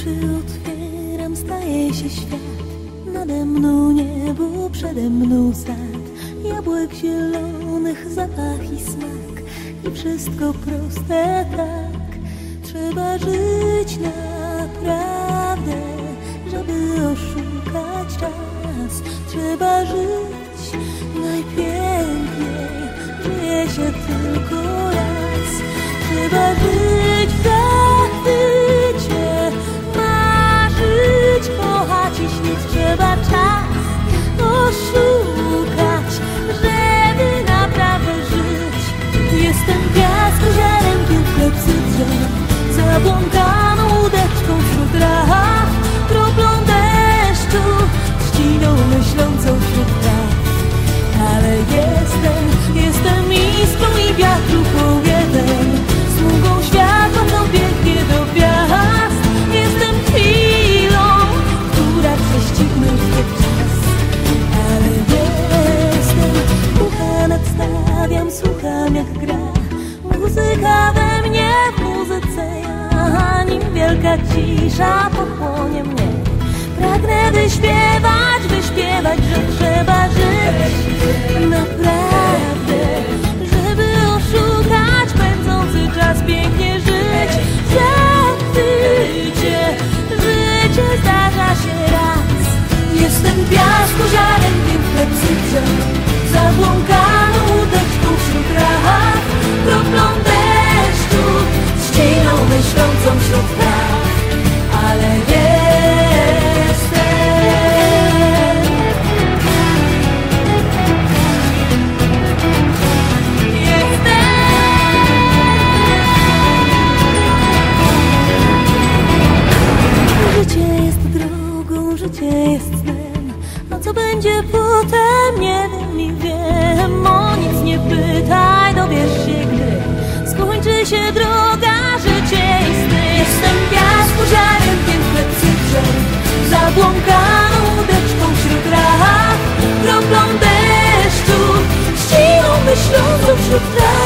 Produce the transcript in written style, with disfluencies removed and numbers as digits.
Oczy otwieram, staje się świat. Nade mną niebo, przede mną sad. Jabłek zielonych, zapach i smak. I wszystko proste tak. Trzeba żyć naprawdę, żeby oszukać czas. Trzeba żyć najpiękniej, żyje się tylko raz. Trzeba żyć w zachwycie, marzyć, kochać i śnić. Trzeba czas oszukać, żeby naprawdę żyć. Jestem piaskoziarenkiem w klepsydrze, zabłąkaną łódeczką wśród traw, kroplą deszczu, trzciną myślącą wśród traw. Ale jestem iskrą i wiatru powietem, smugą światła dobiegnie do gwiazd. Jestem chwilą, która prześcignie ten czas. Ale ucha nadstawiam, słucham jak gra muzyka we mnie, w muzyce ja, nim wielka cisza pochłonie mnie. Pragnę wyśpiewać, że trzeba żyć naprawdę, żeby oszukać pędzący czas, pięknie żyć. Życie zdarza się raz. Jestem piaskoziarenkiem w klepsydrze, zabłąkaną łódeczką wśród traw, kroplą deszczu, trzciną myślącą wśród traw. Ale życie jest drogą, życie jest snem. A co będzie potem, nie wiem i wiem. O nic nie pytaj, dowiesz się, gdy skończy się droga, życie i sny. Jestem piaskoziarenkiem w klepsydrze, zabłąkaną łódeczką wśród traw, kroplą deszczu, trzciną myślącą wśród traw.